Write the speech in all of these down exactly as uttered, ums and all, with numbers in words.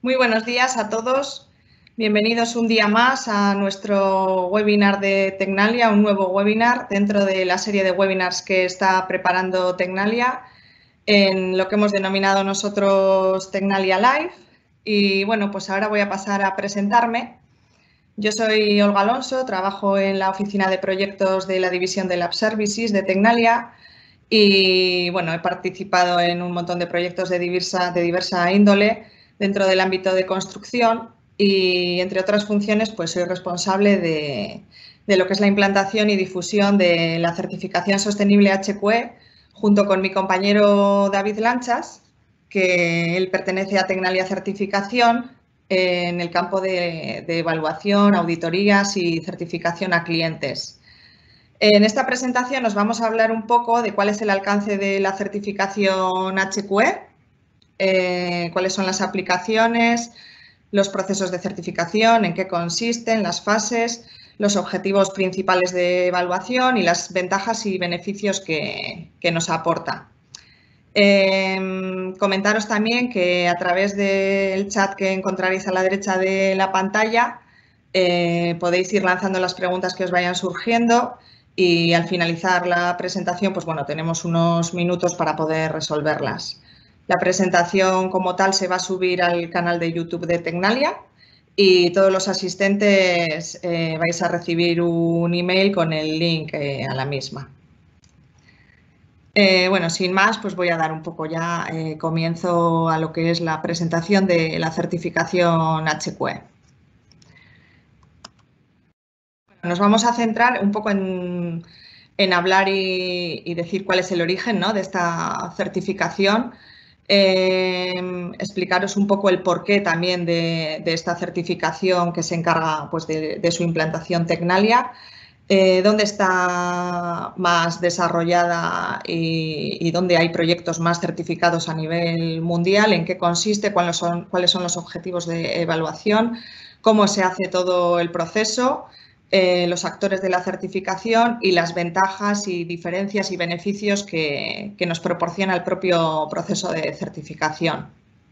Muy buenos días a todos. Bienvenidos un día más a nuestro webinar de Tecnalia, un nuevo webinar dentro de la serie de webinars que está preparando Tecnalia en lo que hemos denominado nosotros Tecnalia Live. Y bueno, pues ahora voy a pasar a presentarme. Yo soy Olga Alonso, trabajo en la oficina de proyectos de la división de Lab Services de Tecnalia y bueno, he participado en un montón de proyectos de diversa, de diversa índole dentro del ámbito de construcción y, entre otras funciones, pues soy responsable de, de lo que es la implantación y difusión de la certificación sostenible H Q E junto con mi compañero David Lanchas, que él pertenece a Tecnalia Certificación en el campo de, de evaluación, auditorías y certificación a clientes. En esta presentación nos vamos a hablar un poco de cuál es el alcance de la certificación H Q E, eh, cuáles son las aplicaciones, los procesos de certificación, en qué consisten, las fases, los objetivos principales de evaluación y las ventajas y beneficios que, que nos aporta. Eh, comentaros también que a través del chat que encontraréis a la derecha de la pantalla eh, podéis ir lanzando las preguntas que os vayan surgiendo y al finalizar la presentación, pues bueno, tenemos unos minutos para poder resolverlas. La presentación como tal se va a subir al canal de YouTube de Tecnalia y todos los asistentes eh, vais a recibir un email con el link eh, a la misma. Eh, bueno, sin más, pues voy a dar un poco ya eh, comienzo a lo que es la presentación de la certificación H Q E. Nos vamos a centrar un poco en, en hablar y, y decir cuál es el origen, ¿no?, de esta certificación, eh, explicaros un poco el porqué también de, de esta certificación que se encarga pues, de, de su implantación Tecnalia, eh, dónde está más desarrollada y, y dónde hay proyectos más certificados a nivel mundial, en qué consiste, cuáles son, cuáles son los objetivos de evaluación, cómo se hace todo el proceso, Eh, los actores de la certificación y las ventajas y diferencias y beneficios que, que nos proporciona el propio proceso de certificación.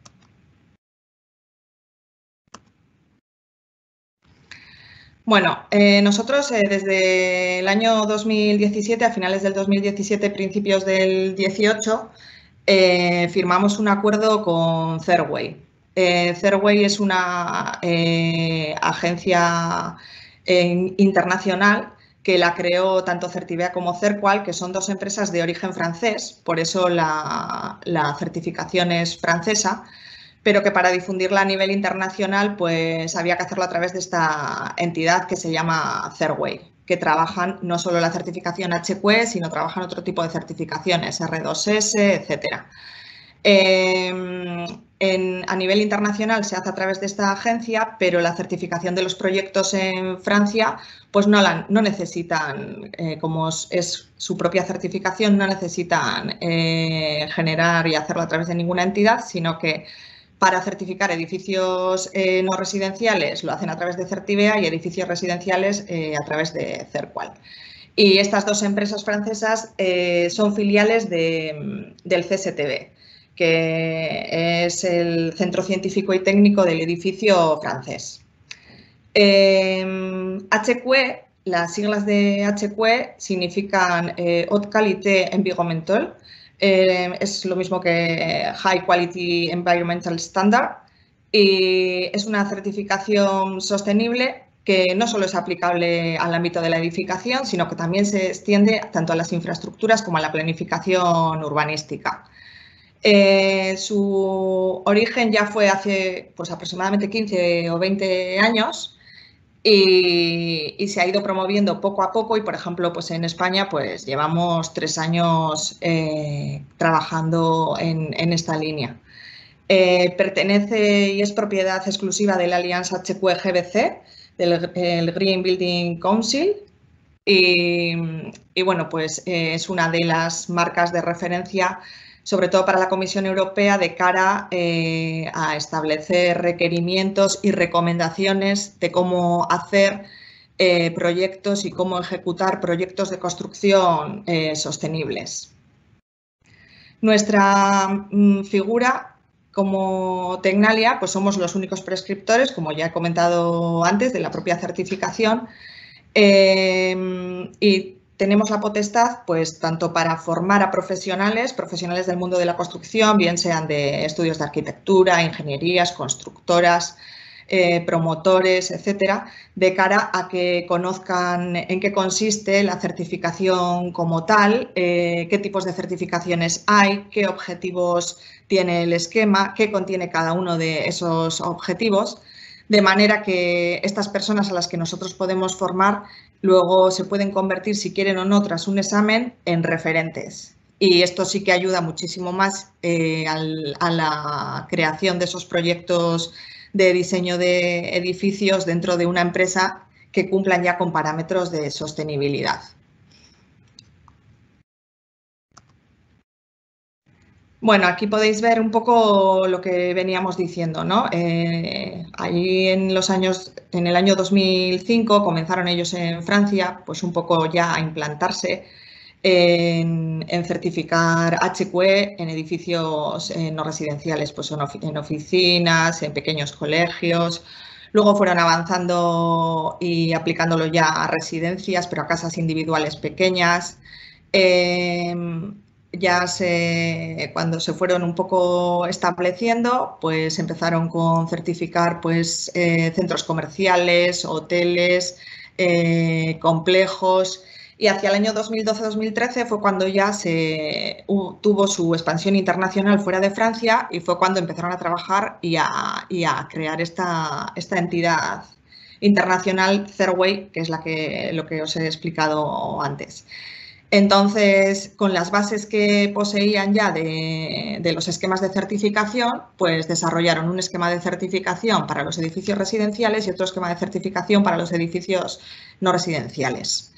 Bueno, eh, nosotros eh, desde el año dos mil diecisiete, a finales del dos mil diecisiete, principios del dieciocho, eh, firmamos un acuerdo con Fairway. Eh, Fairway es una eh, agencia eh, internacional que la creó tanto Certivea como Cerqual, que son dos empresas de origen francés, por eso la, la certificación es francesa, pero que para difundirla a nivel internacional pues había que hacerlo a través de esta entidad que se llama Fairway, que trabajan no solo la certificación H Q E, sino trabajan otro tipo de certificaciones, R dos S, etcétera. Eh, en, a nivel internacional se hace a través de esta agencia, pero la certificación de los proyectos en Francia pues no, la, no necesitan, eh, como es su propia certificación, no necesitan eh, generar y hacerlo a través de ninguna entidad, sino que para certificar edificios eh, no residenciales lo hacen a través de Certivea y edificios residenciales eh, a través de Cerqual. Y estas dos empresas francesas eh, son filiales de, del C S T B, que es el Centro Científico y Técnico del Edificio francés. Eh, H Q E, las siglas de H Q E significan eh, Haute Qualité Environnementale, eh, es lo mismo que High Quality Environmental Standard y es una certificación sostenible que no solo es aplicable al ámbito de la edificación, sino que también se extiende tanto a las infraestructuras como a la planificación urbanística. Eh, su origen ya fue hace pues, aproximadamente quince o veinte años y, y se ha ido promoviendo poco a poco y, por ejemplo, pues en España pues, llevamos tres años eh, trabajando en, en esta línea. Eh, pertenece y es propiedad exclusiva de la alianza H Q E G B C, del Green Building Council, y, y bueno, pues eh, es una de las marcas de referencia, sobre todo para la Comisión Europea, de cara eh, a establecer requerimientos y recomendaciones de cómo hacer eh, proyectos y cómo ejecutar proyectos de construcción eh, sostenibles. Nuestra mm, figura como Tecnalia, pues somos los únicos prescriptores, como ya he comentado antes, de la propia certificación. Eh, y tenemos la potestad, pues, tanto para formar a profesionales, profesionales del mundo de la construcción, bien sean de estudios de arquitectura, ingenierías, constructoras, eh, promotores, etcétera, de cara a que conozcan en qué consiste la certificación como tal, eh, qué tipos de certificaciones hay, qué objetivos tiene el esquema, qué contiene cada uno de esos objetivos, de manera que estas personas a las que nosotros podemos formar luego se pueden convertir, si quieren o no, tras un examen, en referentes. Y esto sí que ayuda muchísimo más eh, al, a la creación de esos proyectos de diseño de edificios dentro de una empresa que cumplan ya con parámetros de sostenibilidad. Bueno, aquí podéis ver un poco lo que veníamos diciendo, ¿no? Eh, allí en los años, en el año dos mil cinco comenzaron ellos en Francia, pues un poco ya a implantarse en, en certificar H Q E en edificios eh, no residenciales, pues en, ofi en oficinas, en pequeños colegios. Luego fueron avanzando y aplicándolo ya a residencias, pero a casas individuales pequeñas. Eh, ya se, cuando se fueron un poco estableciendo, pues empezaron con certificar pues, eh, centros comerciales, hoteles, eh, complejos, y hacia el año dos mil doce dos mil trece fue cuando ya se uh, tuvo su expansión internacional fuera de Francia y fue cuando empezaron a trabajar y a, y a crear esta, esta entidad internacional Fairway, que es la que, lo que os he explicado antes. Entonces, con las bases que poseían ya de, de los esquemas de certificación, pues desarrollaron un esquema de certificación para los edificios residenciales y otro esquema de certificación para los edificios no residenciales.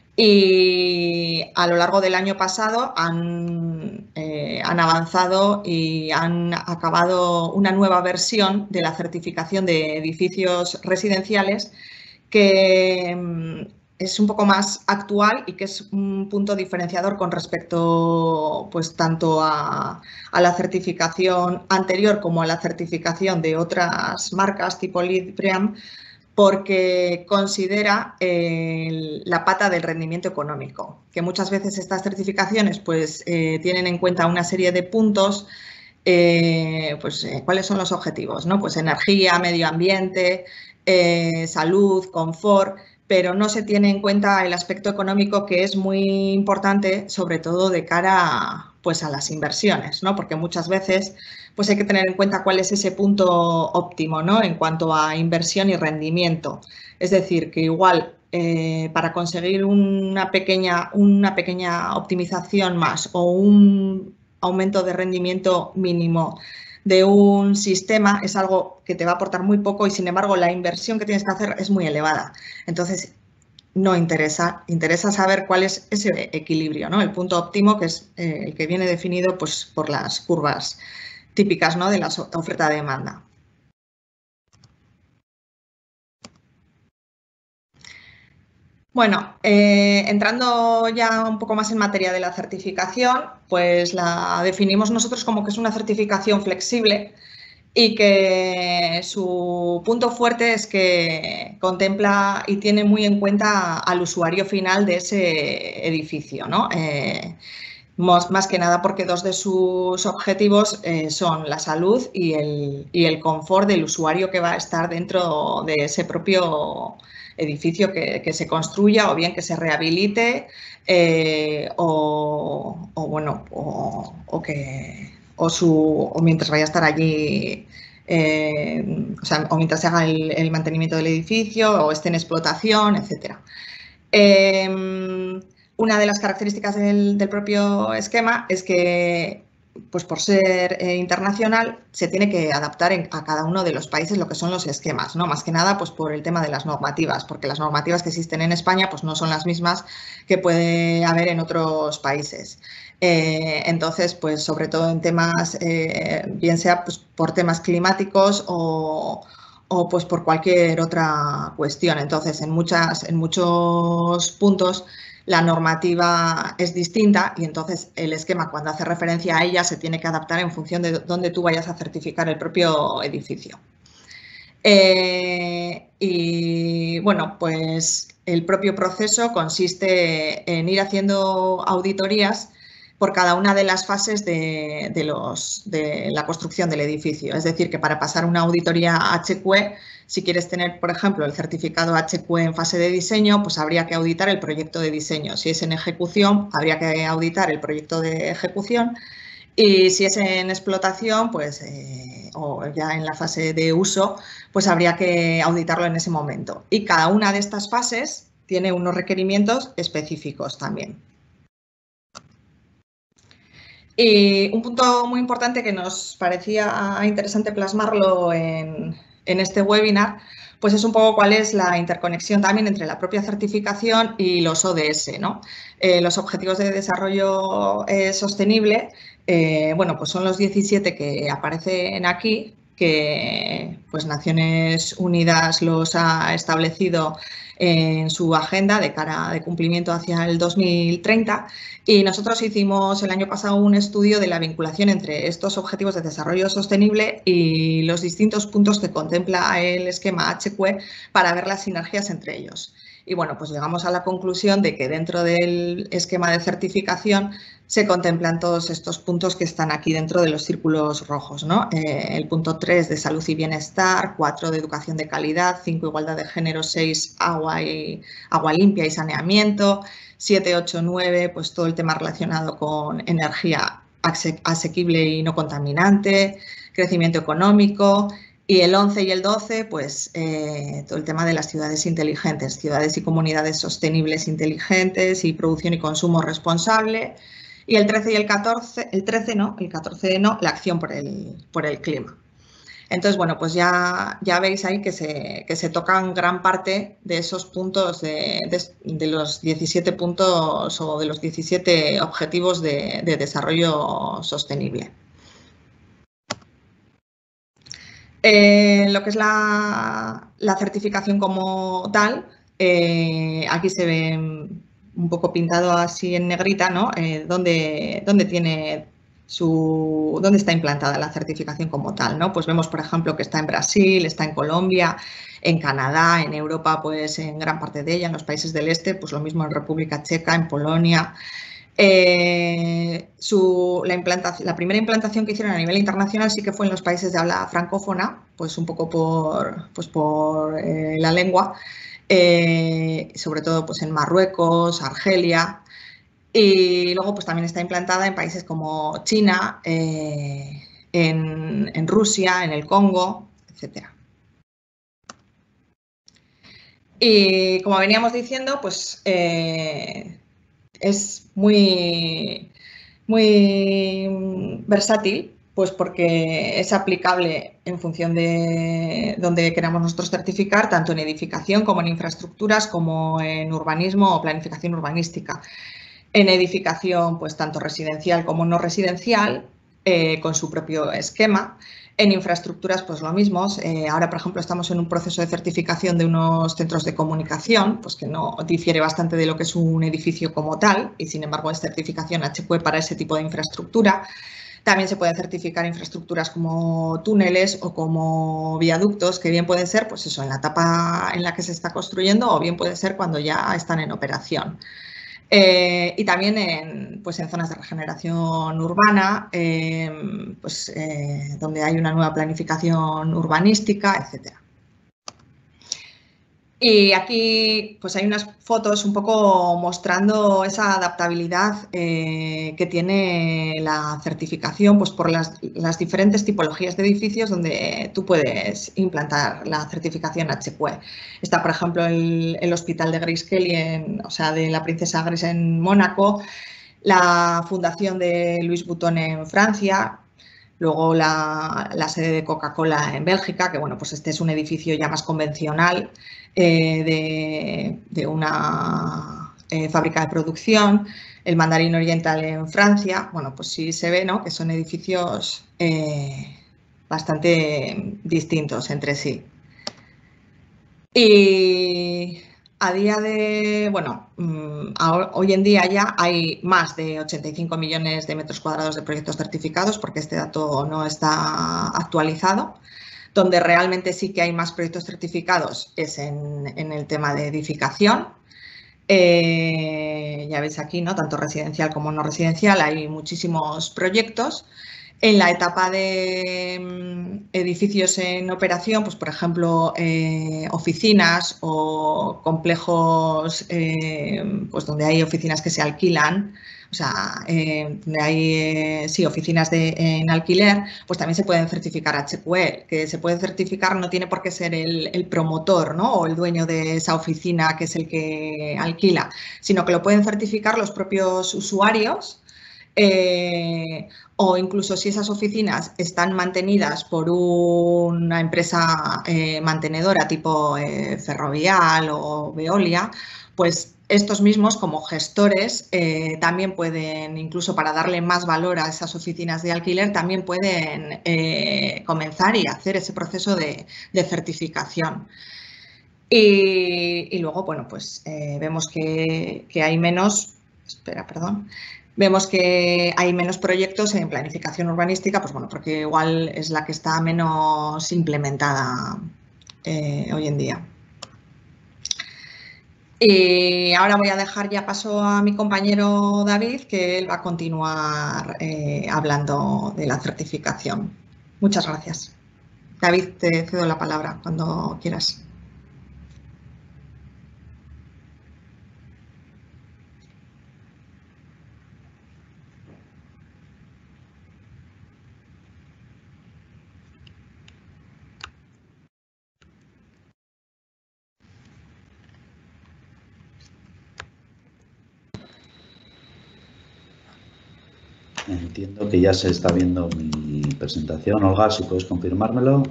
Y a lo largo del año pasado han, eh, han avanzado y han acabado una nueva versión de la certificación de edificios residenciales que es un poco más actual y que es un punto diferenciador con respecto pues tanto a, a la certificación anterior como a la certificación de otras marcas tipo Libriam, porque considera eh, la pata del rendimiento económico, que muchas veces estas certificaciones pues, eh, tienen en cuenta una serie de puntos. Eh, pues, eh, ¿cuáles son los objetivos? ¿No? Pues energía, medio ambiente, eh, salud, confort, pero no se tiene en cuenta el aspecto económico, que es muy importante, sobre todo de cara a, pues, a las inversiones, ¿no? Porque muchas veces pues, hay que tener en cuenta cuál es ese punto óptimo, ¿no? En cuanto a inversión y rendimiento. Es decir, que igual eh, para conseguir una pequeña, una pequeña optimización más o un aumento de rendimiento mínimo de un sistema es algo que te va a aportar muy poco y, sin embargo, la inversión que tienes que hacer es muy elevada. Entonces, no interesa, interesa saber cuál es ese equilibrio, ¿no? El punto óptimo, que es eh, el que viene definido pues, por las curvas típicas, ¿no? De la oferta-demanda. Bueno, eh, entrando ya un poco más en materia de la certificación, pues la definimos nosotros como que es una certificación flexible y que su punto fuerte es que contempla y tiene muy en cuenta al usuario final de ese edificio, ¿no? Eh, más, más que nada porque dos de sus objetivos eh, son la salud y el, y el confort del usuario que va a estar dentro de ese propio edificio que, que se construya o bien que se rehabilite eh, o, o, bueno, o, o que o, su, o mientras vaya a estar allí, eh, o, sea, o mientras se haga el, el mantenimiento del edificio o esté en explotación, etcétera. Eh, una de las características del, del propio esquema es que, pues por ser eh, internacional, se tiene que adaptar en, a cada uno de los países lo que son los esquemas, ¿no? Más que nada, pues por el tema de las normativas, porque las normativas que existen en España, pues no son las mismas que puede haber en otros países. Eh, entonces, pues sobre todo en temas, eh, bien sea pues, por temas climáticos o, o pues por cualquier otra cuestión. Entonces, en, muchas, en muchos puntos la normativa es distinta y entonces el esquema, cuando hace referencia a ella, se tiene que adaptar en función de dónde tú vayas a certificar el propio edificio. Eh, y bueno, pues el propio proceso consiste en ir haciendo auditorías por cada una de las fases de, de, los, de la construcción del edificio. Es decir, que para pasar una auditoría H Q E, si quieres tener, por ejemplo, el certificado H Q E en fase de diseño, pues habría que auditar el proyecto de diseño. Si es en ejecución, habría que auditar el proyecto de ejecución. Y si es en explotación, pues, eh, o ya en la fase de uso, pues habría que auditarlo en ese momento. Y cada una de estas fases tiene unos requerimientos específicos también. Y un punto muy importante que nos parecía interesante plasmarlo en, en este webinar, pues es un poco cuál es la interconexión también entre la propia certificación y los O D S, ¿no? Eh, los Objetivos de Desarrollo eh, Sostenible, eh, bueno, pues son los diecisiete que aparecen aquí, que pues Naciones Unidas los ha establecido en su agenda de cara de cumplimiento hacia el dos mil treinta, y nosotros hicimos el año pasado un estudio de la vinculación entre estos objetivos de desarrollo sostenible y los distintos puntos que contempla el esquema H Q E para ver las sinergias entre ellos. Y bueno, pues llegamos a la conclusión de que dentro del esquema de certificación se contemplan todos estos puntos que están aquí dentro de los círculos rojos, ¿no? Eh, el punto tres de salud y bienestar, cuatro de educación de calidad, cinco igualdad de género, seis agua, y, agua limpia y saneamiento, siete, ocho, nueve, pues todo el tema relacionado con energía asequible y no contaminante, crecimiento económico. Y el once y el doce, pues eh, todo el tema de las ciudades inteligentes, ciudades y comunidades sostenibles inteligentes y producción y consumo responsable. Y el trece y el catorce, el trece no, el catorce no, la acción por el, por el clima. Entonces, bueno, pues ya, ya veis ahí que se, que se tocan gran parte de esos puntos, de, de, de los diecisiete puntos o de los diecisiete objetivos de, de desarrollo sostenible. Eh, lo que es la, la certificación como tal, eh, aquí se ve un poco pintado así en negrita, ¿no? Eh, dónde, dónde tiene su, dónde está implantada la certificación como tal, ¿no? Pues vemos, por ejemplo, que está en Brasil, está en Colombia, en Canadá, en Europa, pues en gran parte de ella, en los países del este, pues lo mismo en República Checa, en Polonia. Eh, su, la, implantación, la primera implantación que hicieron a nivel internacional sí que fue en los países de habla francófona, pues un poco por, pues por eh, la lengua, eh, sobre todo pues en Marruecos, Argelia, y luego pues también está implantada en países como China, eh, en, en Rusia, en el Congo, etcétera. Y como veníamos diciendo, pues eh, es muy, muy versátil, pues porque es aplicable en función de donde queramos nosotros certificar, tanto en edificación como en infraestructuras, como en urbanismo o planificación urbanística. En edificación, pues tanto residencial como no residencial, eh, con su propio esquema. En infraestructuras, pues lo mismo. Eh, ahora, por ejemplo, estamos en un proceso de certificación de unos centros de comunicación, pues que no difiere bastante de lo que es un edificio como tal, y sin embargo es certificación H Q E para ese tipo de infraestructura. También se pueden certificar infraestructuras como túneles o como viaductos, que bien pueden ser, pues eso, en la etapa en la que se está construyendo, o bien puede ser cuando ya están en operación. Eh, y también en, pues en zonas de regeneración urbana, eh, pues, eh, donde hay una nueva planificación urbanística, etcétera. Y aquí pues hay unas fotos un poco mostrando esa adaptabilidad eh, que tiene la certificación, pues por las, las diferentes tipologías de edificios donde tú puedes implantar la certificación H Q E. Está, por ejemplo, el, el Hospital de Grace Kelly, en, o sea, de la Princesa Grace en Mónaco, la Fundación de Louis Vuitton en Francia. Luego la, la sede de Coca-Cola en Bélgica, que bueno, pues este es un edificio ya más convencional eh, de, de una eh, fábrica de producción. El Mandarín Oriental en Francia, bueno, pues sí se ve, ¿no?, que son edificios eh, bastante distintos entre sí. Y a día de, bueno, hoy en día ya hay más de ochenta y cinco millones de metros cuadrados de proyectos certificados, porque este dato no está actualizado. Donde realmente sí que hay más proyectos certificados es en, en el tema de edificación. Eh, ya veis aquí, ¿no? Tanto residencial como no residencial, hay muchísimos proyectos. En la etapa de mm, edificios en operación, pues por ejemplo, eh, oficinas o complejos eh, pues donde hay oficinas que se alquilan, o sea, eh, donde hay eh, sí, oficinas de, en alquiler, pues también se pueden certificar H Q E. Que se puede certificar no tiene por qué ser el, el promotor, ¿no? O el dueño de esa oficina que es el que alquila, sino que lo pueden certificar los propios usuarios. Eh, o incluso si esas oficinas están mantenidas por una empresa eh, mantenedora tipo eh, Ferrovial o Veolia, pues estos mismos como gestores eh, también pueden, incluso para darle más valor a esas oficinas de alquiler, también pueden eh, comenzar y hacer ese proceso de, de certificación. Y, y luego, bueno, pues eh, vemos que, que hay menos, espera, perdón, vemos que hay menos proyectos en planificación urbanística, pues bueno, porque igual es la que está menos implementada eh, hoy en día. Y ahora voy a dejar ya paso a mi compañero David, que él va a continuar eh, hablando de la certificación. Muchas gracias. David, te cedo la palabra cuando quieras. Entiendo que ya se está viendo mi presentación. Olga, si puedes confirmármelo.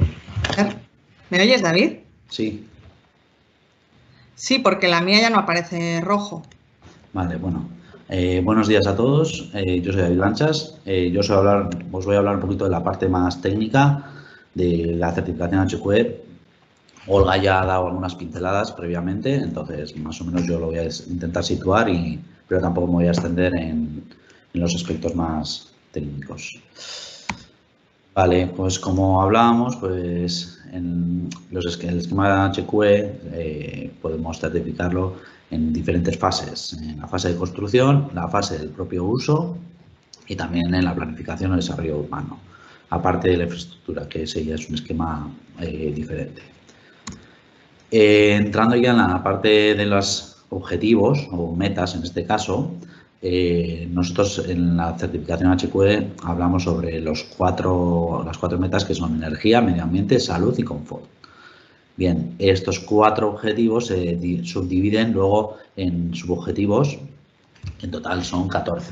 ¿Me oyes, David? Sí. Sí, porque la mía ya no aparece rojo. Vale, bueno. Eh, buenos días a todos. Eh, yo soy David Lanchas. Eh, yo os voy, a hablar, os voy a hablar un poquito de la parte más técnica de la certificación H Q E. Olga ya ha dado algunas pinceladas previamente, entonces más o menos yo lo voy a intentar situar, y, pero tampoco me voy a extender en, en los aspectos más técnicos. Vale, pues como hablábamos, pues en los, el esquema H Q E eh, podemos certificarlo en diferentes fases: en la fase de construcción, la fase del propio uso y también en la planificación o desarrollo urbano, aparte de la infraestructura, que ese ya es un esquema eh, diferente. Eh, entrando ya en la parte de los objetivos o metas, en este caso, eh, nosotros en la certificación H Q E hablamos sobre los cuatro, las cuatro metas, que son energía, medio ambiente, salud y confort. Bien, estos cuatro objetivos se subdividen luego en subobjetivos, en total son catorce.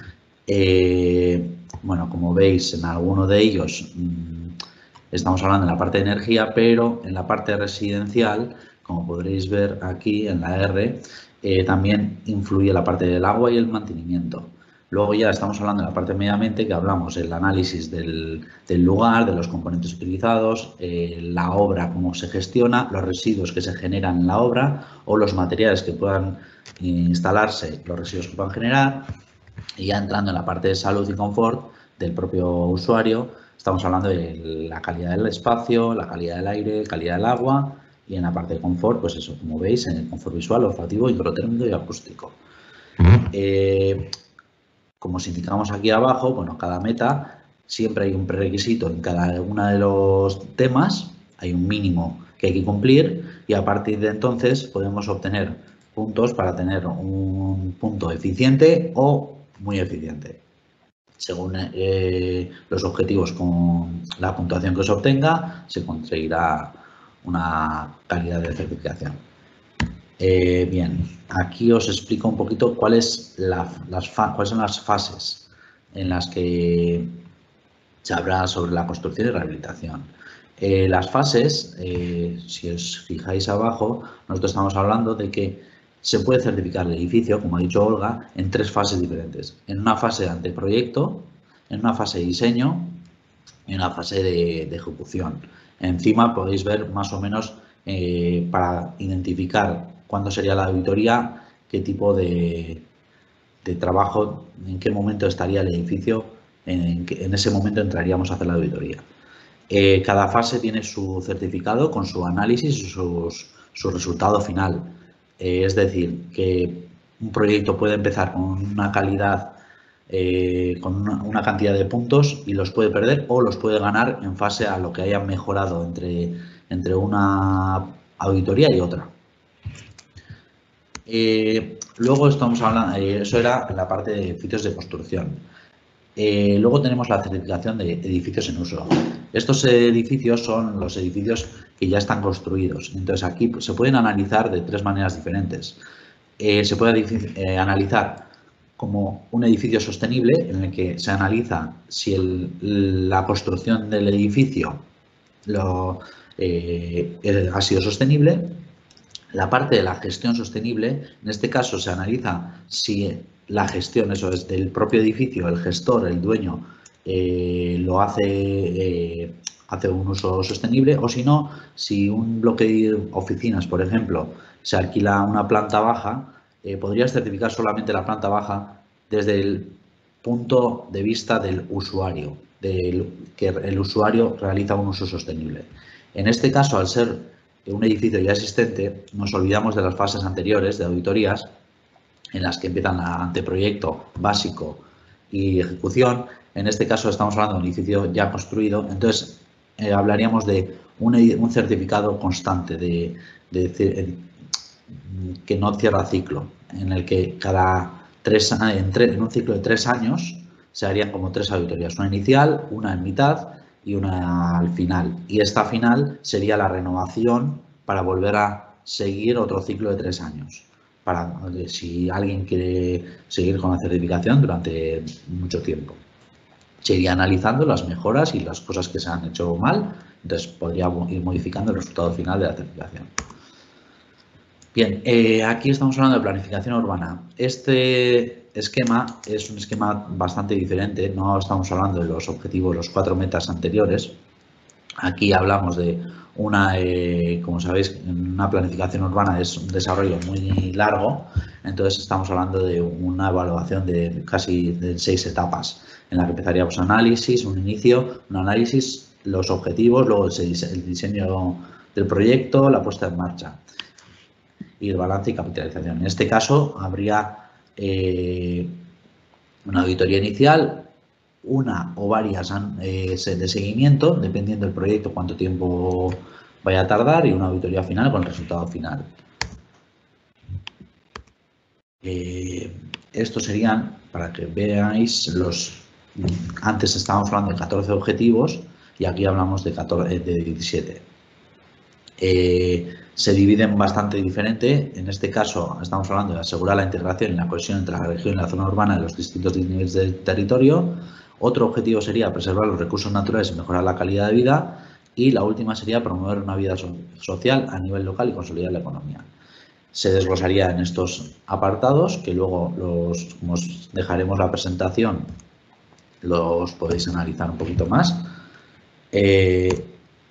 Eh, bueno, como veis, en alguno de ellos mmm, estamos hablando en la parte de energía, pero en la parte residencial, como podréis ver aquí en la R, eh, también influye la parte del agua y el mantenimiento. Luego ya estamos hablando de la parte de medio ambiente, que hablamos del análisis del, del lugar, de los componentes utilizados, eh, la obra, cómo se gestiona, los residuos que se generan en la obra o los materiales que puedan instalarse, los residuos que puedan generar. Y ya entrando en la parte de salud y confort del propio usuario, estamos hablando de la calidad del espacio, la calidad del aire, calidad del agua, y en la parte de confort, pues eso, como veis, en el confort visual, olfativo, hidrotérmico y acústico. Eh, como os indicamos aquí abajo, bueno, cada meta siempre hay un prerequisito en cada uno de los temas, hay un mínimo que hay que cumplir, y a partir de entonces podemos obtener puntos para tener un punto eficiente o muy eficiente. Según eh, los objetivos con la puntuación que se obtenga, se conseguirá una calidad de certificación. Eh, bien, aquí os explico un poquito cuál es la, las, cuáles son las fases en las que se habla sobre la construcción y rehabilitación. Eh, las fases, eh, si os fijáis abajo, nosotros estamos hablando de que se puede certificar el edificio, como ha dicho Olga, en tres fases diferentes. En una fase de anteproyecto, en una fase de diseño y en una fase de, de ejecución. Encima podéis ver más o menos eh, para identificar cuándo sería la auditoría, qué tipo de, de trabajo, en qué momento estaría el edificio, en, en ese momento entraríamos a hacer la auditoría. Eh, cada fase tiene su certificado con su análisis y sus, su resultado final. Eh, es decir, que un proyecto puede empezar con una calidad, eh, con una, una cantidad de puntos y los puede perder o los puede ganar en fase a lo que hayan mejorado entre, entre una auditoría y otra. Eh, luego estamos hablando, eh, eso era la parte de edificios de construcción. Eh, luego tenemos la certificación de edificios en uso. Estos edificios son los edificios que ya están construidos. Entonces aquí se pueden analizar de tres maneras diferentes. Eh, se puede eh, analizar como un edificio sostenible en el que se analiza si el, la construcción del edificio lo, eh, ha sido sostenible. La parte de la gestión sostenible, en este caso se analiza si la gestión, eso es, del propio edificio, el gestor, el dueño, eh, lo hace, eh, hace un uso sostenible, o si no, si un bloque de oficinas, por ejemplo, se alquila una planta baja, eh, podrías certificar solamente la planta baja desde el punto de vista del usuario, del que el usuario realiza un uso sostenible. En este caso, al ser un edificio ya existente, nos olvidamos de las fases anteriores de auditorías en las que empiezan a anteproyecto básico y ejecución. En este caso estamos hablando de un edificio ya construido, entonces eh, hablaríamos de un, un certificado constante de, de, de, que no cierra ciclo, en el que cada tres en, en un ciclo de tres años se harían como tres auditorías, una inicial, una en mitad y una al final. Y esta final sería la renovación para volver a seguir otro ciclo de tres años. Para si alguien quiere seguir con la certificación durante mucho tiempo. Se iría analizando las mejoras y las cosas que se han hecho mal, entonces podría ir modificando el resultado final de la certificación. Bien, eh, aquí estamos hablando de planificación urbana. Este esquema es un esquema bastante diferente, no estamos hablando de los objetivos, los cuatro metas anteriores. Aquí hablamos de una, eh, como sabéis, una planificación urbana es un desarrollo muy largo, entonces estamos hablando de una evaluación de casi de seis etapas, en la que empezaríamos análisis, un inicio, un análisis, los objetivos, luego el diseño del proyecto, la puesta en marcha y el balance y capitalización. En este caso habría eh, una auditoría inicial, una o varias eh, de seguimiento, dependiendo del proyecto, cuánto tiempo vaya a tardar, y una auditoría final con el resultado final. Eh, estos serían, para que veáis, los. Antes estábamos hablando de catorce objetivos y aquí hablamos de, catorce, de diecisiete. Eh, se dividen bastante diferente. En este caso estamos hablando de asegurar la integración y la cohesión entre la región y la zona urbana de los distintos niveles del territorio. Otro objetivo sería preservar los recursos naturales y mejorar la calidad de vida. Y la última sería promover una vida social a nivel local y consolidar la economía. Se desglosaría en estos apartados, que luego los, como os dejaremos la presentación, los podéis analizar un poquito más. Eh,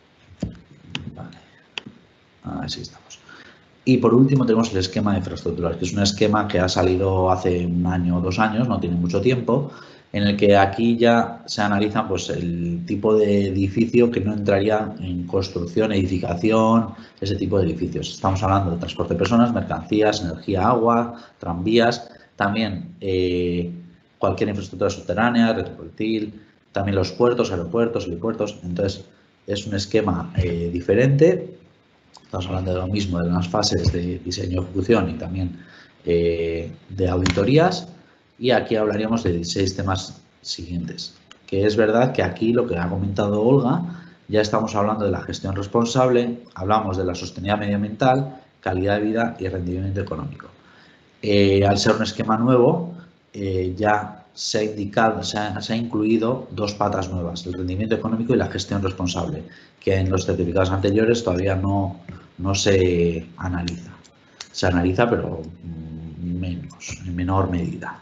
vale. Así estamos. Y por último tenemos el esquema de infraestructuras, que es un esquema que ha salido hace un año o dos años, no tiene mucho tiempo, en el que aquí ya se analiza pues, el tipo de edificio que no entraría en construcción, edificación, ese tipo de edificios. Estamos hablando de transporte de personas, mercancías, energía, agua, tranvías, también eh, cualquier infraestructura subterránea, red portil, también los puertos, aeropuertos, helipuertos. Entonces, es un esquema eh, diferente. Estamos hablando de lo mismo, de las fases de diseño, ejecución y también eh, de auditorías. Y aquí hablaríamos de seis temas siguientes. Que es verdad que aquí lo que ha comentado Olga, ya estamos hablando de la gestión responsable, hablamos de la sostenibilidad medioambiental, calidad de vida y rendimiento económico. Eh, al ser un esquema nuevo, eh, ya se ha indicado, se ha, se ha incluido dos patas nuevas, el rendimiento económico y la gestión responsable, que en los certificados anteriores todavía no, no se analiza. Se analiza, pero menos, en menor medida.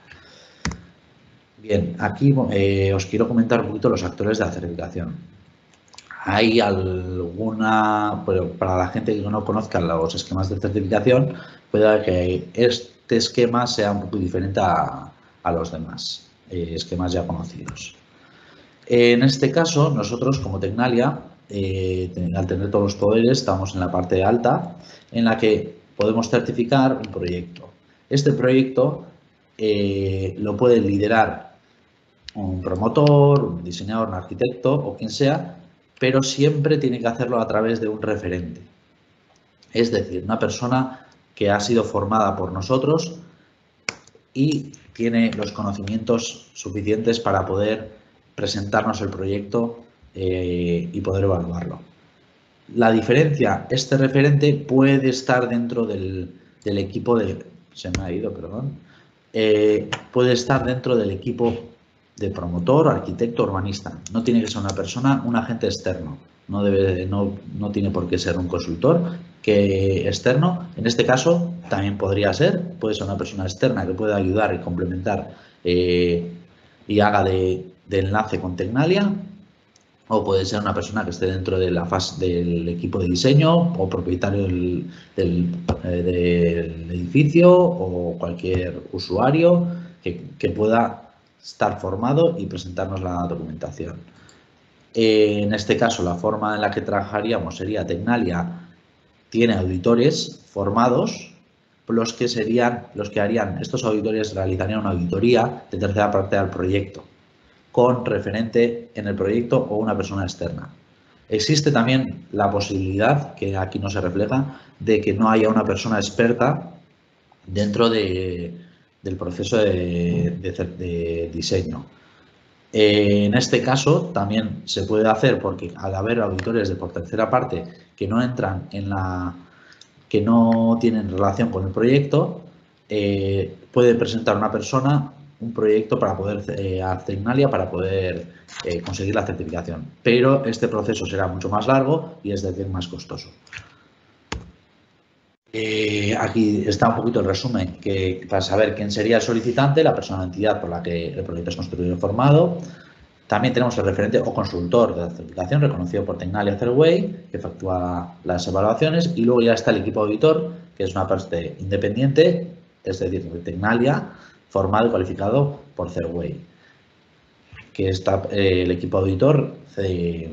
Bien, aquí eh, os quiero comentar un poquito los actores de la certificación. hay alguna, pero para la gente que no conozca los esquemas de certificación, puede que este esquema sea un poco diferente a, a los demás eh, esquemas ya conocidos. En este caso, nosotros como Tecnalia, eh, al tener todos los poderes, estamos en la parte alta en la que podemos certificar un proyecto. Este proyecto eh, lo puede liderar un promotor, un diseñador, un arquitecto o quien sea, pero siempre tiene que hacerlo a través de un referente. Es decir, una persona que ha sido formada por nosotros y tiene los conocimientos suficientes para poder presentarnos el proyecto eh, y poder evaluarlo. La diferencia, este referente puede estar dentro del, del equipo de, se me ha ido, perdón, eh, puede estar dentro del equipo de promotor, arquitecto, urbanista. No tiene que ser una persona, un agente externo. No, debe, no, no tiene por qué ser un consultor que externo. En este caso también podría ser, puede ser una persona externa que pueda ayudar y complementar eh, y haga de, de enlace con Tecnalia, o puede ser una persona que esté dentro de la fase del equipo de diseño o propietario del, del, eh, del edificio o cualquier usuario que, que pueda estar formado y presentarnos la documentación. Eh, en este caso, la forma en la que trabajaríamos sería Tecnalia tiene auditores formados, los que serían los que harían, estos auditores realizarían una auditoría de tercera parte al proyecto, con referente en el proyecto o una persona externa. Existe también la posibilidad, que aquí no se refleja, de que no haya una persona experta dentro de, del proceso de, de, de diseño. Eh, en este caso también se puede hacer porque al haber auditores de por tercera parte que no entran en la, que no tienen relación con el proyecto, eh, puede presentar una persona un proyecto para poder eh, a Tecnalia para poder eh, conseguir la certificación. Pero este proceso será mucho más largo y es decir más costoso. Eh, aquí está un poquito el resumen, que para saber quién sería el solicitante, la persona o entidad por la que el proyecto es construido y formado. También tenemos el referente o consultor de la certificación reconocido por Tecnalia Fairway, que efectúa las evaluaciones, y luego ya está el equipo auditor, que es una parte independiente, es decir, de Tecnalia, formado y cualificado por Fairway. Que está eh, el equipo auditor eh,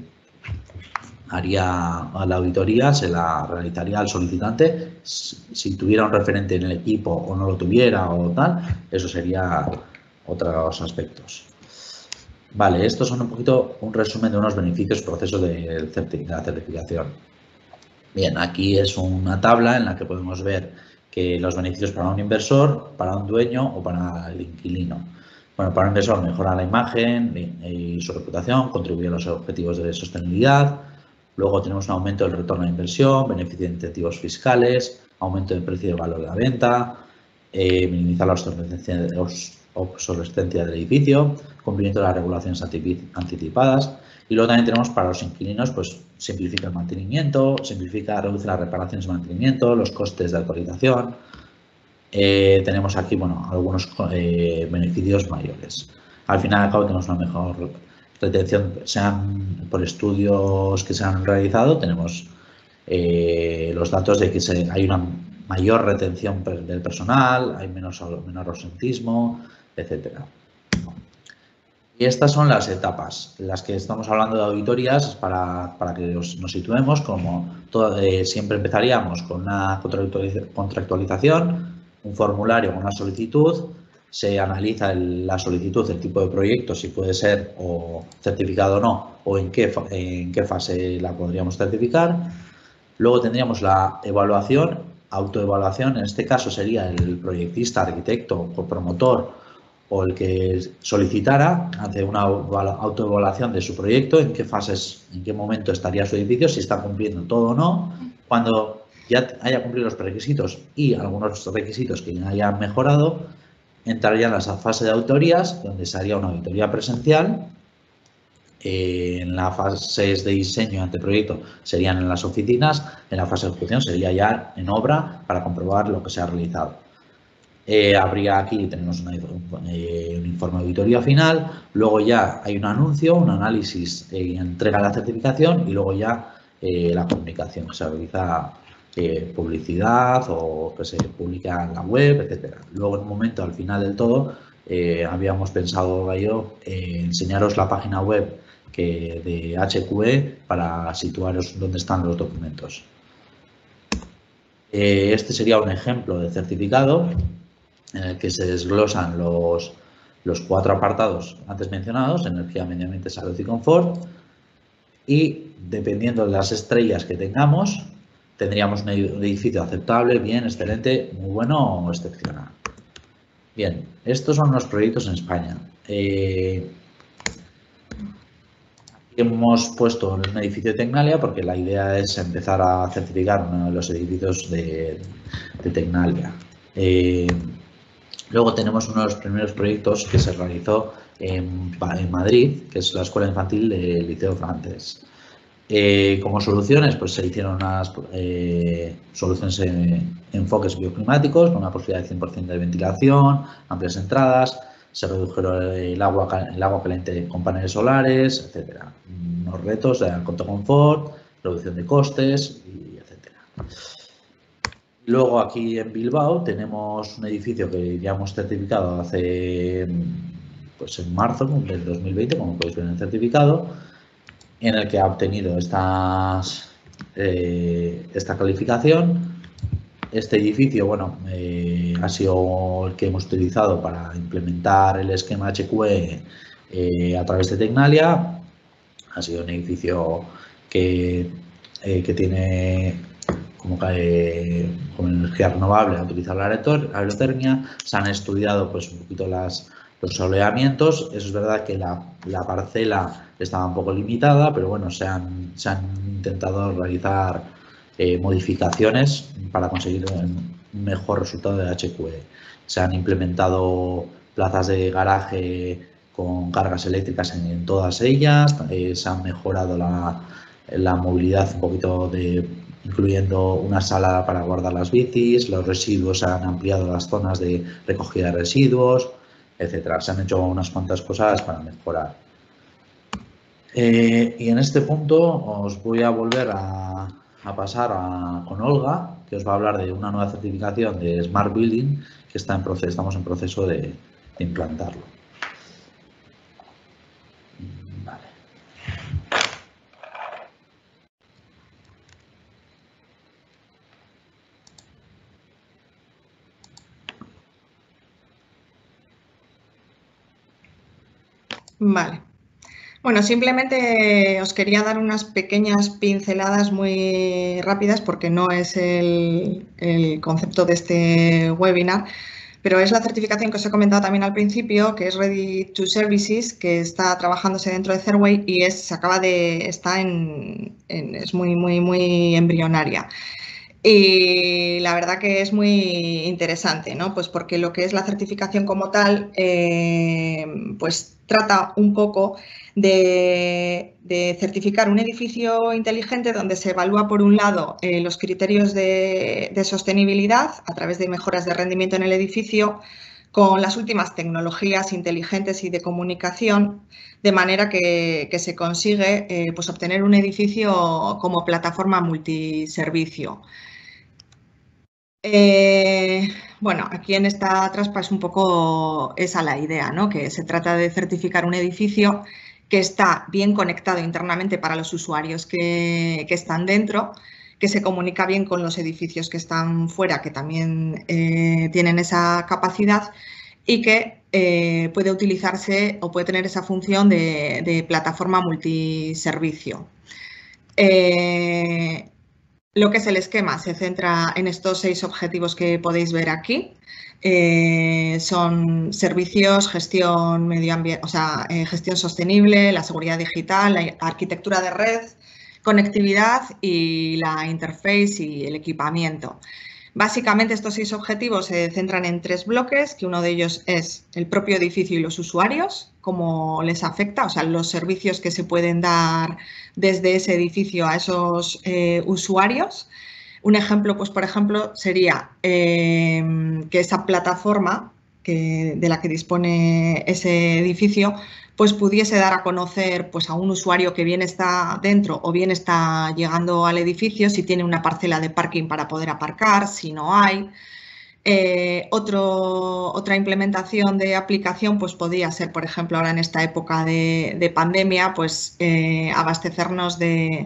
haría la auditoría, se la realizaría al solicitante. Si tuviera un referente en el equipo o no lo tuviera o tal, eso sería otros aspectos. Vale, estos son un poquito un resumen de unos beneficios procesos de la certificación. Bien, aquí es una tabla en la que podemos ver que los beneficios para un inversor, para un dueño o para el inquilino. Bueno, para un inversor mejora la imagen y su reputación, contribuye a los objetivos de sostenibilidad. Luego tenemos un aumento del retorno de inversión, beneficio de incentivos fiscales, aumento del precio y valor de la venta, eh, minimizar la obsolescencia del edificio, cumplimiento de las regulaciones anticipadas. Y luego también tenemos para los inquilinos, pues simplifica el mantenimiento, simplifica, reduce las reparaciones y mantenimiento, los costes de actualización. Eh, tenemos aquí, bueno, algunos eh, beneficios mayores. Al final y al cabo tenemos una mejor retención, sean por estudios que se han realizado, tenemos eh, los datos de que se, hay una mayor retención del personal, hay menos, menor ausentismo, etcétera. Y estas son las etapas, las que estamos hablando de auditorías, para, para que os, nos situemos, como todo, eh, siempre empezaríamos con una contractualización, un formulario con una solicitud, se analiza el, la solicitud, el tipo de proyecto, si puede ser o certificado o no, o en qué, en qué fase la podríamos certificar. Luego tendríamos la evaluación, autoevaluación, en este caso sería el proyectista, arquitecto o promotor o el que solicitara, hace una autoevaluación de su proyecto, en qué fases, en qué momento estaría su edificio, si está cumpliendo todo o no. Cuando ya haya cumplido los requisitos y algunos requisitos que hayan mejorado, entraría en la fase de auditorías, donde se haría una auditoría presencial. Eh, en la fase de diseño y anteproyecto serían en las oficinas, en la fase de ejecución sería ya en obra para comprobar lo que se ha realizado. Eh, habría aquí, tenemos una, eh, un informe de auditoría final, luego ya hay un anuncio, un análisis y eh, entrega de la certificación y luego ya eh, la comunicación, que se realiza eh, publicidad o que se publica en la web, etcétera. Luego, en un momento, al final del todo, eh, habíamos pensado, Olga y yo, eh, enseñaros la página web que, de H Q E para situaros dónde están los documentos. Eh, este sería un ejemplo de certificado en el que se desglosan los, los cuatro apartados antes mencionados: energía, medio ambiente, salud y confort. Y dependiendo de las estrellas que tengamos, tendríamos un edificio aceptable, bien, excelente, muy bueno o excepcional. Bien, estos son los proyectos en España. Eh, hemos puesto un edificio de Tecnalia porque la idea es empezar a certificar uno de los edificios de, de Tecnalia. Eh, luego tenemos uno de los primeros proyectos que se realizó en, en Madrid, que es la Escuela Infantil del Liceo Francés. Eh, como soluciones, pues se hicieron unas eh, soluciones en enfoques bioclimáticos con una posibilidad de cien por ciento de ventilación, amplias entradas, se redujeron el agua, el agua caliente con paneles solares, etcétera. Unos retos de alto confort, reducción de costes, y etcétera. Luego, aquí en Bilbao tenemos un edificio que ya hemos certificado hace, pues en marzo del dos mil veinte, como podéis ver en el certificado, en el que ha obtenido estas, eh, esta calificación. Este edificio, bueno, eh, ha sido el que hemos utilizado para implementar el esquema H Q E eh, a través de Tecnalia. Ha sido un edificio que, eh, que tiene como, eh, como energía renovable a utilizar la aerotermia. Se han estudiado pues un poquito las, los soleamientos. Eso es verdad que la, la parcela estaba un poco limitada, pero bueno, se han, se han intentado realizar eh, modificaciones para conseguir un mejor resultado de H Q E. Se han implementado plazas de garaje con cargas eléctricas en, en todas ellas, eh, se ha mejorado la, la movilidad un poquito, de, incluyendo una sala para guardar las bicis, los residuos, se han ampliado las zonas de recogida de residuos, etcétera. Se han hecho unas cuantas cosas para mejorar. Eh, y en este punto os voy a volver a, a pasar a, con Olga, que os va a hablar de una nueva certificación de Smart Building que está en proceso, estamos en proceso de, de implantarlo. Vale. Vale. Bueno, simplemente os quería dar unas pequeñas pinceladas muy rápidas porque no es el, el concepto de este webinar, pero es la certificación que os he comentado también al principio, que es Ready to Services, que está trabajándose dentro de Cerway y es, se acaba de, está en, en, es muy, muy, muy embrionaria. Y la verdad que es muy interesante, ¿no? Pues porque lo que es la certificación como tal, eh, pues trata un poco de, de certificar un edificio inteligente donde se evalúa, por un lado, eh, los criterios de, de sostenibilidad a través de mejoras de rendimiento en el edificio con las últimas tecnologías inteligentes y de comunicación, de manera que, que se consigue eh, pues obtener un edificio como plataforma multiservicio. Eh, bueno, aquí en esta traspa es un poco esa la idea, ¿no? Que se trata de certificar un edificio que está bien conectado internamente para los usuarios que, que están dentro, que se comunica bien con los edificios que están fuera, que también eh, tienen esa capacidad y que eh, puede utilizarse o puede tener esa función de, de plataforma multiservicio. Eh, Lo que es el esquema se centra en estos seis objetivos que podéis ver aquí. Eh, son servicios, gestión medio ambiente, o sea, eh, gestión sostenible, la seguridad digital, la arquitectura de red, conectividad y la interface y el equipamiento. Básicamente, estos seis objetivos se centran en tres bloques, que uno de ellos es el propio edificio y los usuarios, cómo les afecta, o sea, los servicios que se pueden dar desde ese edificio a esos eh, usuarios. Un ejemplo, pues por ejemplo, sería eh, que esa plataforma que, de la que dispone ese edificio, pues pudiese dar a conocer pues, a un usuario que bien está dentro o bien está llegando al edificio, si tiene una parcela de parking para poder aparcar, si no hay. Eh, otro, otra implementación de aplicación pues podría ser, por ejemplo, ahora en esta época de, de pandemia, pues eh, abastecernos de,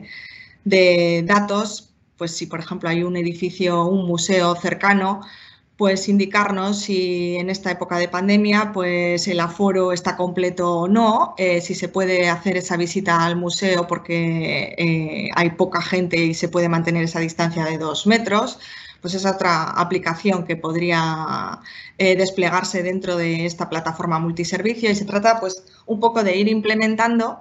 de datos, pues si por ejemplo hay un edificio, un museo cercano, pues indicarnos si en esta época de pandemia pues el aforo está completo o no, eh, si se puede hacer esa visita al museo porque eh, hay poca gente y se puede mantener esa distancia de dos metros. Pues es otra aplicación que podría eh, desplegarse dentro de esta plataforma multiservicio y se trata pues un poco de ir implementando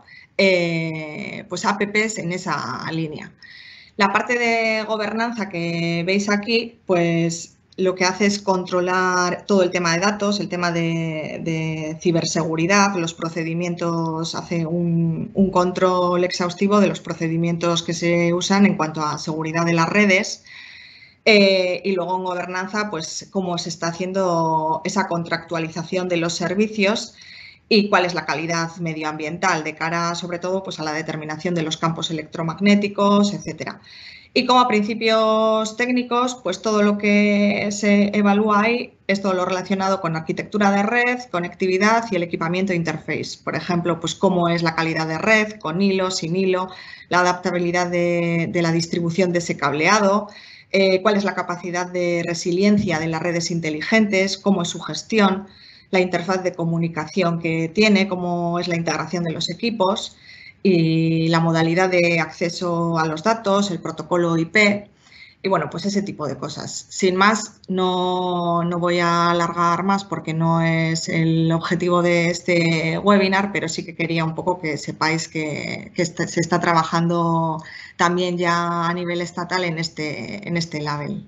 eh, pues apps en esa línea. La parte de gobernanza que veis aquí, pues lo que hace es controlar todo el tema de datos, el tema de, de ciberseguridad, los procedimientos, hace un, un control exhaustivo de los procedimientos que se usan en cuanto a seguridad de las redes. Eh, y luego en gobernanza, pues cómo se está haciendo esa contractualización de los servicios y cuál es la calidad medioambiental de cara, sobre todo, pues a la determinación de los campos electromagnéticos, etcétera. Y como principios técnicos, pues todo lo que se evalúa ahí es todo lo relacionado con arquitectura de red, conectividad y el equipamiento interface. Por ejemplo, pues cómo es la calidad de red, con hilo, sin hilo, la adaptabilidad de, de la distribución de ese cableado, eh, cuál es la capacidad de resiliencia de las redes inteligentes, cómo es su gestión, la interfaz de comunicación que tiene, cómo es la integración de los equipos y la modalidad de acceso a los datos, el protocolo I P y bueno, pues ese tipo de cosas. Sin más, no, no voy a alargar más porque no es el objetivo de este webinar, pero sí que quería un poco que sepáis que, que este, se está trabajando también ya a nivel estatal en este, en este label.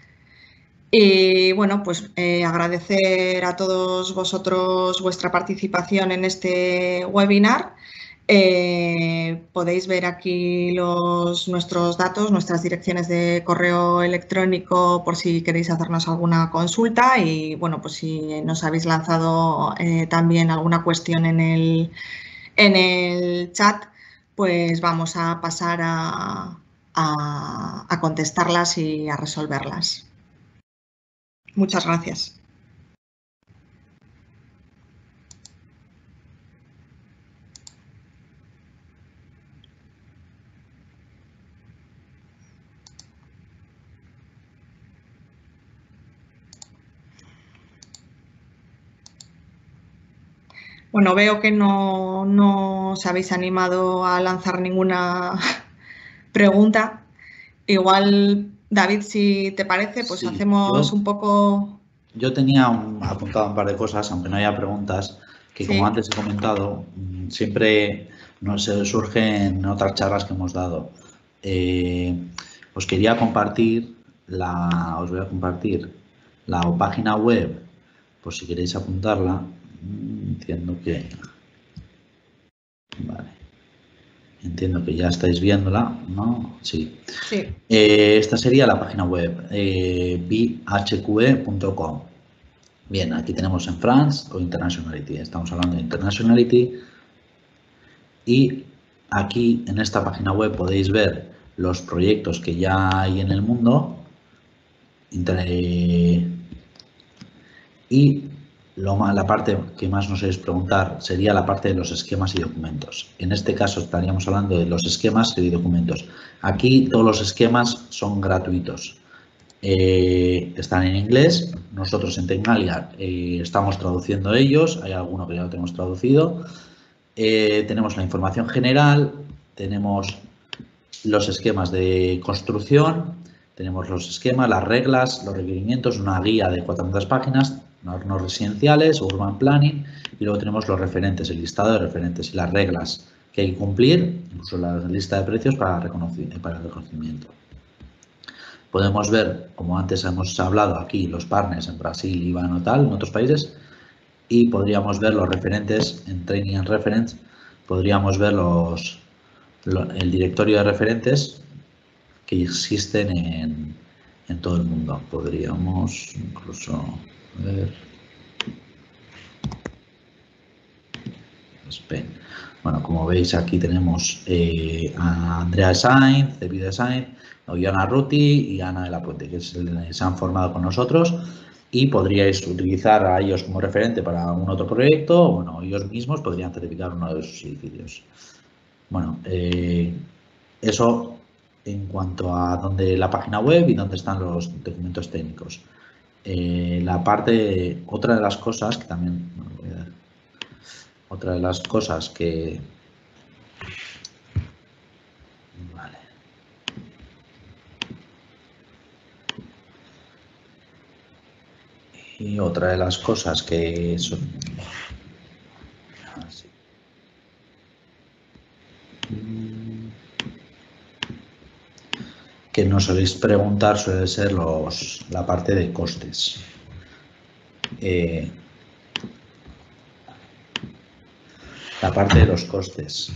Y bueno, pues eh, agradecer a todos vosotros vuestra participación en este webinar. Eh, podéis ver aquí los, nuestros datos, nuestras direcciones de correo electrónico por si queréis hacernos alguna consulta y bueno, pues si nos habéis lanzado eh, también alguna cuestión en el, en el chat, pues vamos a pasar a, a, a contestarlas y a resolverlas. Muchas gracias. Bueno, veo que no, no os habéis animado a lanzar ninguna pregunta. Igual, David, si te parece, pues sí, hacemos yo, un poco... Yo tenía un, apuntado un par de cosas, aunque no haya preguntas, que sí, como antes he comentado, siempre nos surgen en otras charlas que hemos dado. Eh, os quería compartir, la, os voy a compartir la página web, por si queréis apuntarla. Entiendo que... Vale. Entiendo que ya estáis viéndola, ¿no? Sí. Sí. Eh, esta sería la página web, eh, b h q e punto com. Bien, aquí tenemos en France o Internationality. Estamos hablando de Internationality. Y aquí en esta página web podéis ver los proyectos que ya hay en el mundo. Y Lo, la parte que más nos sois preguntar sería la parte de los esquemas y documentos. En este caso estaríamos hablando de los esquemas y documentos. Aquí todos los esquemas son gratuitos. Eh, están en inglés. Nosotros en Tecnalia eh, estamos traduciendo ellos. Hay alguno que ya lo tenemos traducido. Eh, tenemos la información general. Tenemos los esquemas de construcción. Tenemos los esquemas, las reglas, los requerimientos, una guía de cuatrocientas páginas. No residenciales, urban planning, y luego tenemos los referentes, el listado de referentes y las reglas que hay que cumplir, incluso la lista de precios para, para el reconocimiento. Podemos ver, como antes hemos hablado aquí, los partners en Brasil, Líbano y tal, en otros países, y podríamos ver los referentes en Training and Reference, podríamos ver los, lo, el directorio de referentes que existen en, en todo el mundo. Podríamos incluso ver. Spain. Bueno, como veis aquí tenemos eh, a Andrea Sainz, de Videosainz, Ollana Ruti y Ana de la Puente, que se han formado con nosotros, y podríais utilizar a ellos como referente para un otro proyecto, o bueno, ellos mismos podrían certificar uno de sus edificios. Bueno, eh, eso en cuanto a dónde la página web y dónde están los documentos técnicos. Eh, la parte, otra de las cosas que también, bueno, voy a dar, otra de las cosas que, vale, y otra de las cosas que son, así. que nos soléis preguntar suele ser los, la parte de costes. Eh, la parte de los costes.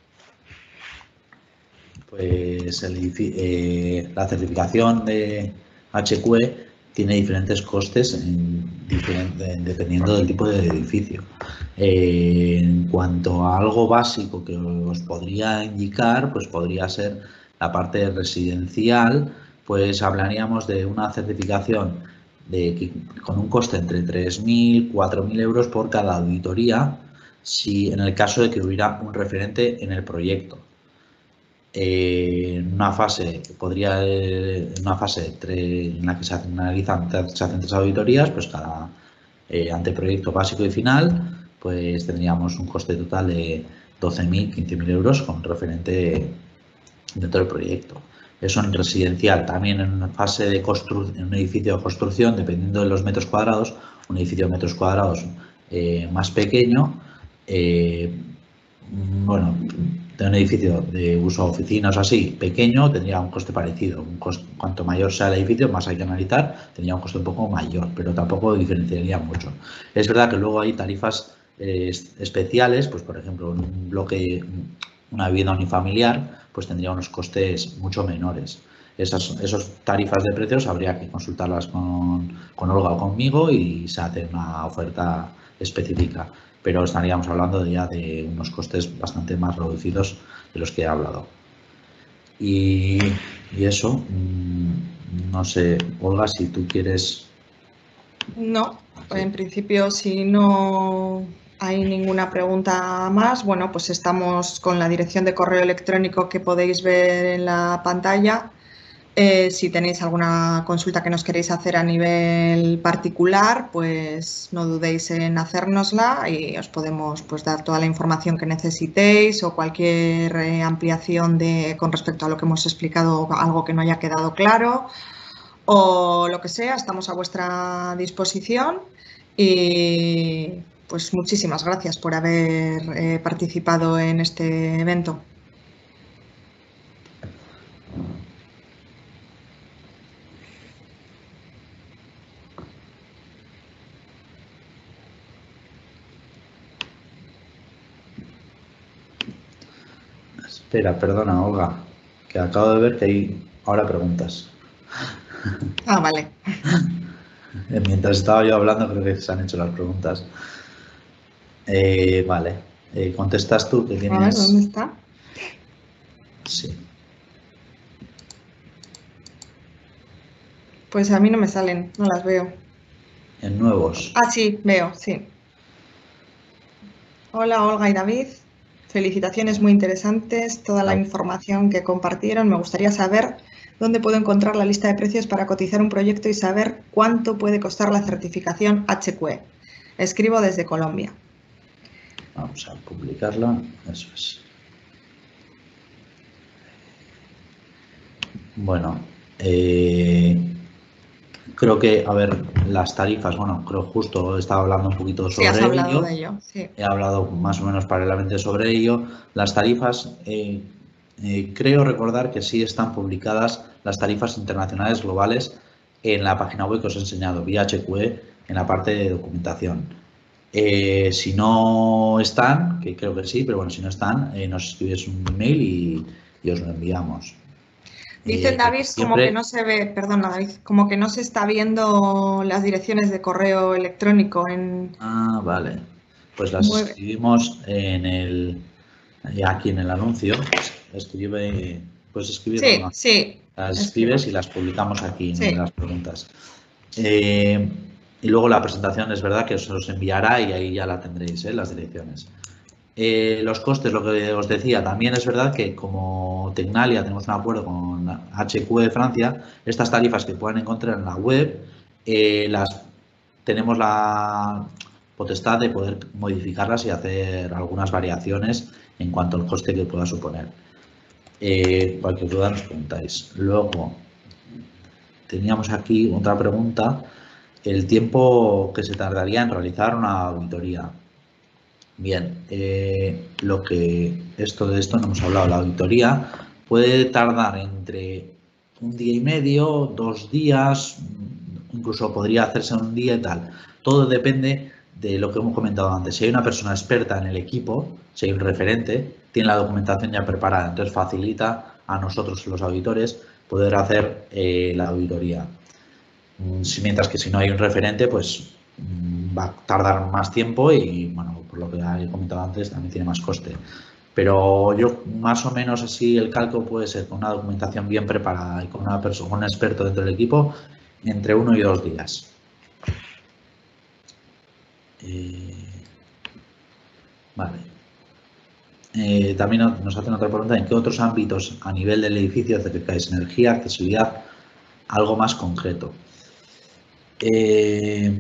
Pues el, eh, la certificación de H Q E tiene diferentes costes en, diferente, dependiendo del tipo de edificio. Eh, en cuanto a algo básico que os podría indicar, pues podría ser la parte residencial, pues hablaríamos de una certificación de, con un coste entre tres mil y cuatro mil euros por cada auditoría, si en el caso de que hubiera un referente en el proyecto. Eh, en una fase podría en una fase en la que se analizan, se hacen tres auditorías, pues cada eh, anteproyecto básico y final, pues tendríamos un coste total de doce mil, quince mil euros con referente dentro del proyecto. Eso en residencial. También en una fase de construcción, en un edificio de construcción, dependiendo de los metros cuadrados, un edificio de metros cuadrados eh, más pequeño, eh, bueno, de un edificio de uso oficinas o así, pequeño, tendría un coste parecido. Un coste, cuanto mayor sea el edificio, más hay que analizar, tendría un coste un poco mayor, pero tampoco diferenciaría mucho. Es verdad que luego hay tarifas eh, especiales, pues por ejemplo, en un bloque, una vivienda unifamiliar, pues tendría unos costes mucho menores. Esas esos tarifas de precios habría que consultarlas con, con Olga o conmigo y se hace una oferta específica. Pero estaríamos hablando de ya de unos costes bastante más reducidos de los que he hablado. Y, y eso, no sé, Olga, si tú quieres... No, sí. En principio, si no hay ninguna pregunta más, bueno, pues estamos con la dirección de correo electrónico que podéis ver en la pantalla. Eh, si tenéis alguna consulta que nos queréis hacer a nivel particular, pues no dudéis en hacérnosla y os podemos pues, dar toda la información que necesitéis o cualquier eh, ampliación de, con respecto a lo que hemos explicado, algo que no haya quedado claro o lo que sea, estamos a vuestra disposición y pues muchísimas gracias por haber eh, participado en este evento. Espera, perdona, Olga, que acabo de ver que hay ahora preguntas. Ah, vale. Mientras estaba yo hablando, creo que se han hecho las preguntas. Eh, vale, eh, contestas tú que tienes... A ver, ¿dónde está? Sí. Pues a mí no me salen, no las veo. En nuevos. Ah, sí, veo, sí. Hola, Olga y David. Felicitaciones muy interesantes, toda la información que compartieron. Me gustaría saber dónde puedo encontrar la lista de precios para cotizar un proyecto y saber cuánto puede costar la certificación H Q E. Escribo desde Colombia. Vamos a publicarla, eso es. Bueno, eh, creo que, a ver, las tarifas, bueno, creo justo he estado hablando un poquito sobre sí, has hablado ello. De ello sí. He hablado más o menos paralelamente sobre ello. Las tarifas, eh, eh, creo recordar que sí están publicadas las tarifas internacionales globales en la página web que os he enseñado, vía H Q E, en la parte de documentación. Eh, si no están, que creo que sí, pero bueno, si no están, eh, nos escribís un email y, y os lo enviamos. Dice Eh, David siempre... como que no se ve, perdona David, como que no se está viendo las direcciones de correo electrónico en... Ah, vale. Pues las Mueve. escribimos en el, aquí en el anuncio. Escribe, puedes escribirlo, Sí, ¿no? sí. Las Escribo. escribes y las publicamos aquí en Sí. las preguntas. Eh, y luego la presentación es verdad que os, os enviará y ahí ya la tendréis, ¿eh? Las direcciones. Eh, los costes, lo que os decía, también es verdad que como Tecnalia tenemos un acuerdo con H Q de Francia, estas tarifas que puedan encontrar en la web, eh, las tenemos la potestad de poder modificarlas y hacer algunas variaciones en cuanto al coste que pueda suponer. Eh, cualquier duda nos preguntáis. Luego, teníamos aquí otra pregunta, el tiempo que se tardaría en realizar una auditoría. Bien, eh, lo que esto de esto no hemos hablado, la auditoría puede tardar entre un día y medio, dos días, incluso podría hacerse en un día y tal. Todo depende de lo que hemos comentado antes. Si hay una persona experta en el equipo, si hay un referente, tiene la documentación ya preparada, entonces facilita a nosotros los auditores poder hacer eh, la auditoría. Mientras que si no hay un referente, pues va a tardar más tiempo y, bueno, por lo que he comentado antes, también tiene más coste. Pero yo, más o menos así, el cálculo puede ser con una documentación bien preparada y con una persona, con un experto dentro del equipo, entre uno y dos días. Eh, vale. Eh, también nos hacen otra pregunta, ¿en qué otros ámbitos a nivel del edificio acercáis energía, accesibilidad, algo más concreto? Eh,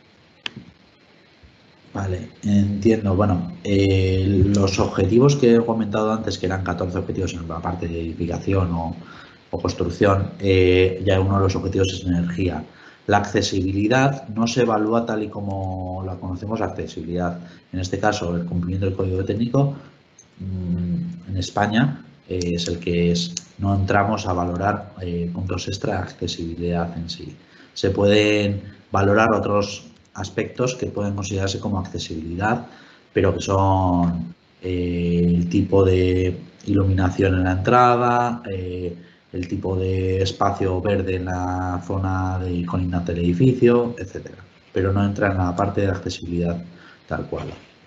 Vale, entiendo. Bueno, eh, los objetivos que he comentado antes, que eran catorce objetivos en la parte de edificación o, o construcción, eh, ya uno de los objetivos es energía. La accesibilidad no se evalúa tal y como la conocemos, la accesibilidad. En este caso, el cumplimiento del código técnico mmm, en España eh, es el que es. No entramos a valorar eh, puntos extra de accesibilidad en sí. Se pueden valorar otros aspectos que pueden considerarse como accesibilidad, pero que son eh, el tipo de iluminación en la entrada, eh, el tipo de espacio verde en la zona de colindante del edificio, etcétera. Pero no entra en la parte de accesibilidad tal cual.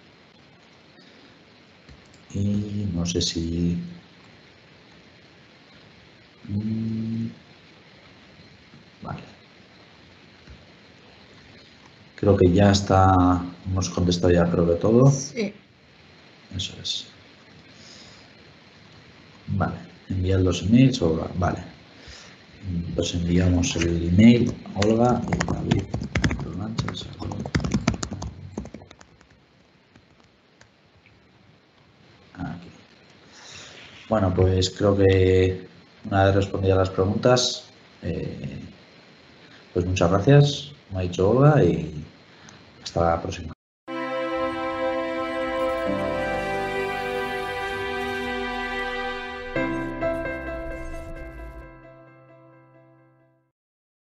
Y no sé si... Vale. Creo que ya está, hemos contestado ya creo que todo. Sí. Eso es. Vale, enviar los emails, Olga. Vale. Pues enviamos el email, Olga y David. Aquí. Bueno, pues creo que una vez respondidas las preguntas, eh, pues muchas gracias, me ha dicho Olga, y hasta la próxima.